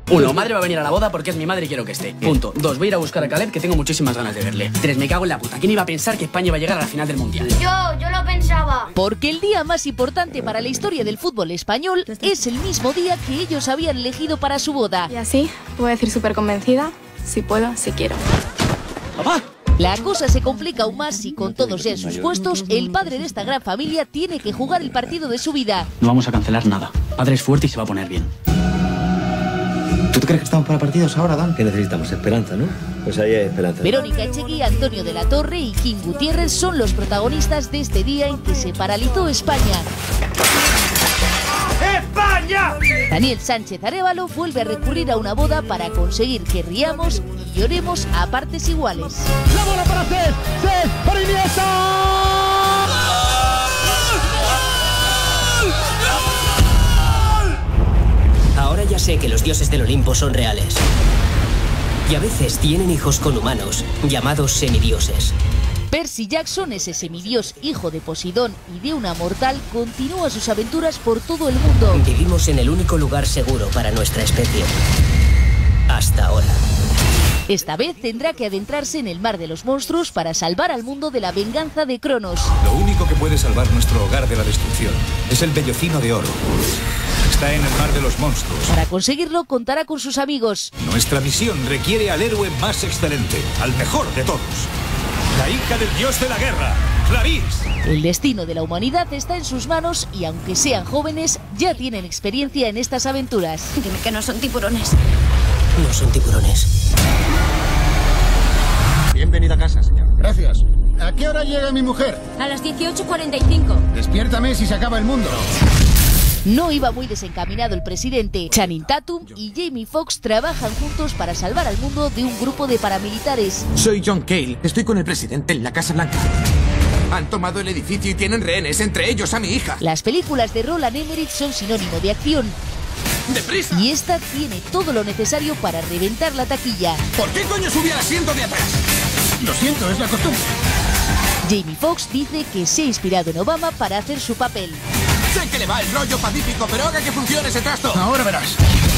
1. Madre va a venir a la boda porque es mi madre y quiero que esté. Punto. 2. Voy a ir a buscar a Caleb, que tengo muchísimas ganas de verle. 3. Me cago en la puta. ¿Quién iba a pensar que España iba a llegar a la final del Mundial? Yo lo pensaba. Porque el día más importante para la historia del fútbol español es el mismo día que ellos habían elegido para su boda. Y así, voy a decir súper convencida, si puedo, si quiero. ¡Papá! La cosa se complica aún más si, con todos ya en sus puestos, el padre de esta gran familia tiene que jugar el partido de su vida. No vamos a cancelar nada. Padre es fuerte y se va a poner bien. ¿Tú te crees que estamos para partidos ahora, Dan? ¿Qué necesitamos? Esperanza, ¿no? Pues ahí hay esperanza. Verónica Echegui, Antonio de la Torre y King Gutiérrez son los protagonistas de este día en que se paralizó España. ¡España! Daniel Sánchez Arévalo vuelve a recurrir a una boda para conseguir que riamos y lloremos a partes iguales. ¡La bola para Cés! ¡Para Iniesta! Ahora ya sé que los dioses del Olimpo son reales. Y a veces tienen hijos con humanos, llamados semidioses. Percy Jackson, ese semidios hijo de Poseidón y de una mortal, continúa sus aventuras por todo el mundo. Vivimos en el único lugar seguro para nuestra especie. Hasta ahora. Esta vez tendrá que adentrarse en el mar de los monstruos para salvar al mundo de la venganza de Cronos. Lo único que puede salvar nuestro hogar de la destrucción es el vellocino de oro. Está en el mar de los monstruos. Para conseguirlo contará con sus amigos. Nuestra misión requiere al héroe más excelente, al mejor de todos. La hija del dios de la guerra, Clarice. El destino de la humanidad está en sus manos y aunque sean jóvenes, ya tienen experiencia en estas aventuras. Dime que no son tiburones. No son tiburones. Bienvenida a casa, señor. Gracias. ¿A qué hora llega mi mujer? A las 18:45. Despiértame si se acaba el mundo. No iba muy desencaminado el presidente. Channing Tatum y Jamie Foxx trabajan juntos para salvar al mundo de un grupo de paramilitares. Soy John Cale. Estoy con el presidente en la Casa Blanca. Han tomado el edificio y tienen rehenes, entre ellos a mi hija. Las películas de Roland Emmerich son sinónimo de acción. ¡Deprisa! Y esta tiene todo lo necesario para reventar la taquilla. ¿Por qué coño subí al asiento de atrás? Lo siento, es la costumbre. Jamie Foxx dice que se ha inspirado en Obama para hacer su papel. Sé que le va el rollo pacífico, pero haga que funcione ese trasto. Ahora verás.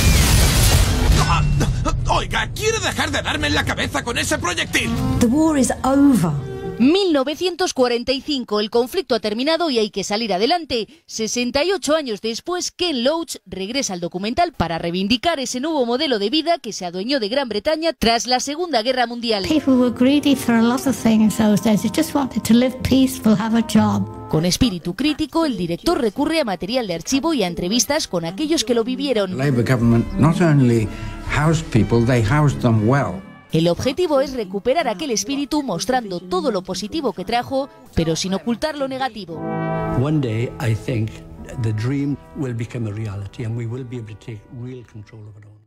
Oiga, ¿quiere dejar de darme en la cabeza con ese proyectil? The war is over. 1945, el conflicto ha terminado y hay que salir adelante. 68 años después, Ken Loach regresa al documental para reivindicar ese nuevo modelo de vida que se adueñó de Gran Bretaña tras la Segunda Guerra Mundial. People were greedy for a lot of things those days. They just wanted to live peaceful, have a job. Con espíritu crítico, el director recurre a material de archivo y a entrevistas con aquellos que lo vivieron. The Labour government not only housed people, they housed them well. El objetivo es recuperar aquel espíritu mostrando todo lo positivo que trajo, pero sin ocultar lo negativo. One day I think the dream will become a reality and we will be able to take real control of it all.